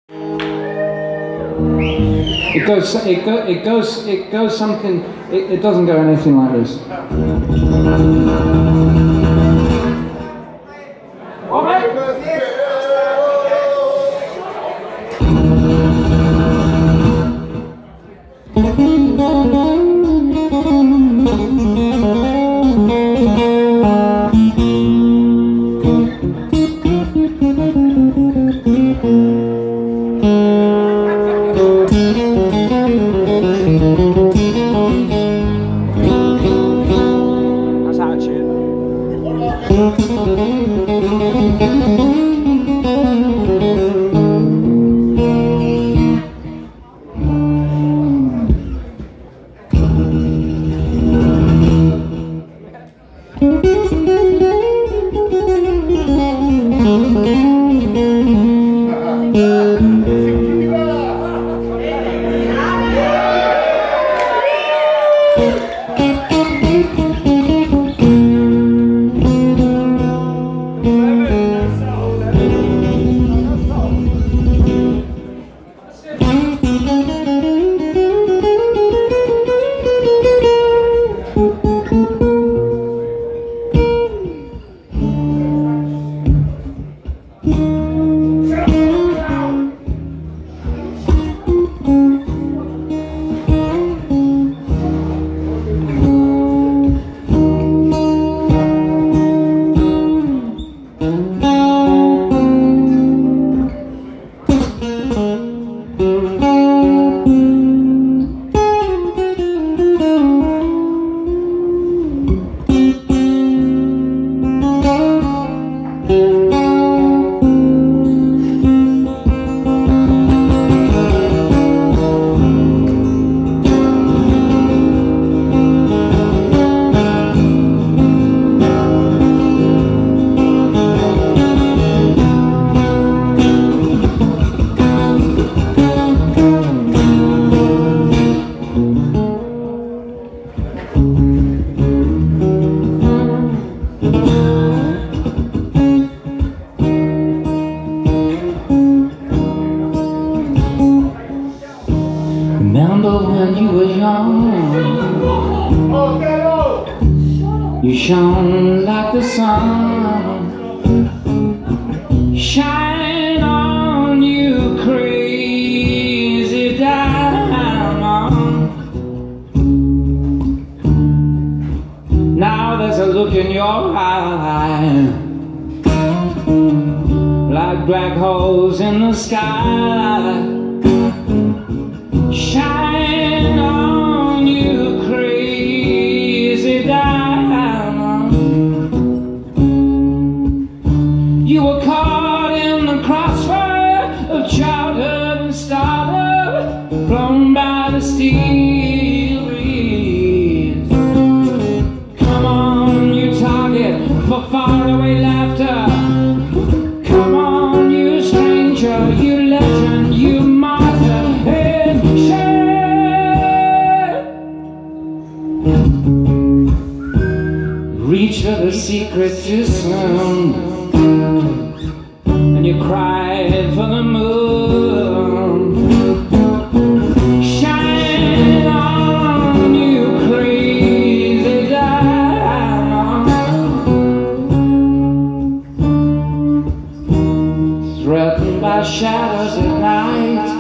It goes something. It doesn't go anything like this. That's out of tune. Remember when you were young, you shone like the sun. Shine on, you crazy diamond. Now there's a look in your eye, like black holes in the sky. Shine on, you crazy diamond. You were caught in the crossfire of childhood and stardom, blown by the steel breeze. Come on, you target for faraway laughter. Come on, you stranger, you legend, you martyr. Reach for the secret too soon, and you cried for the moon. Shine on, you crazy diamond. Threatened by shadows at night,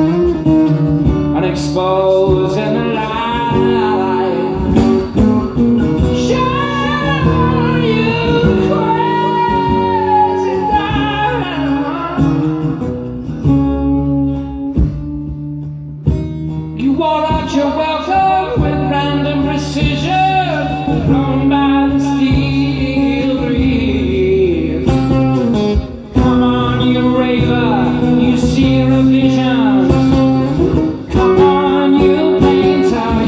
unexposed in the light. You wore out your welcome with random precision, blown by the steel breeze. Come on, you raver, you seer of visions. Come on, you painter,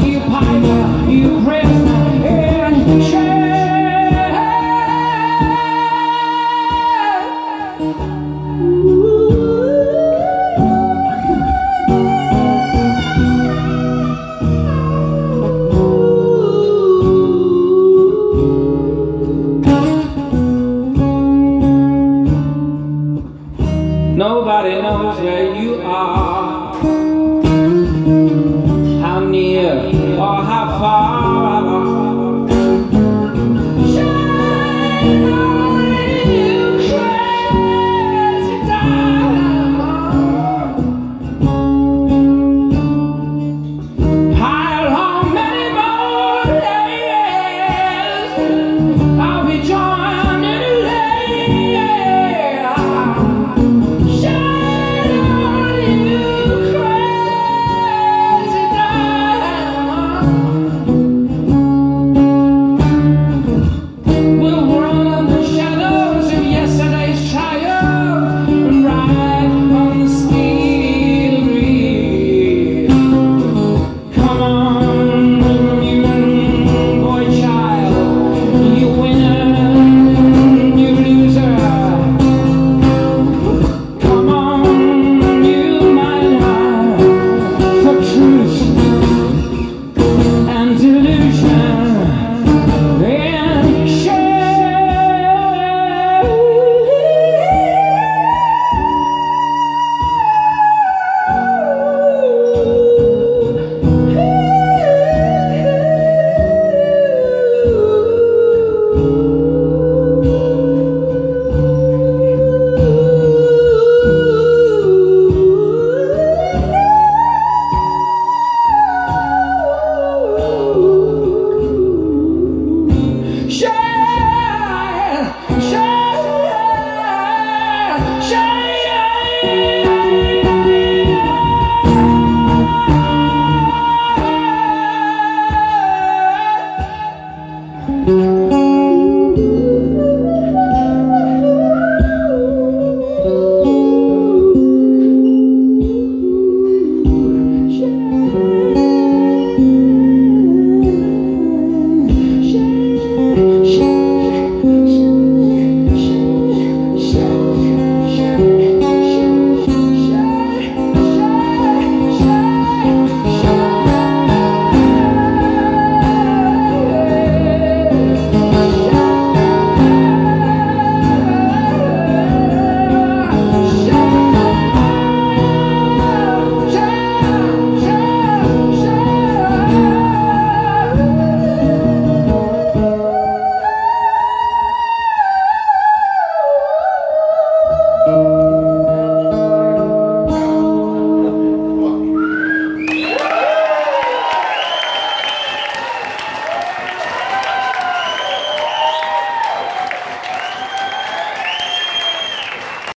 where you are. How near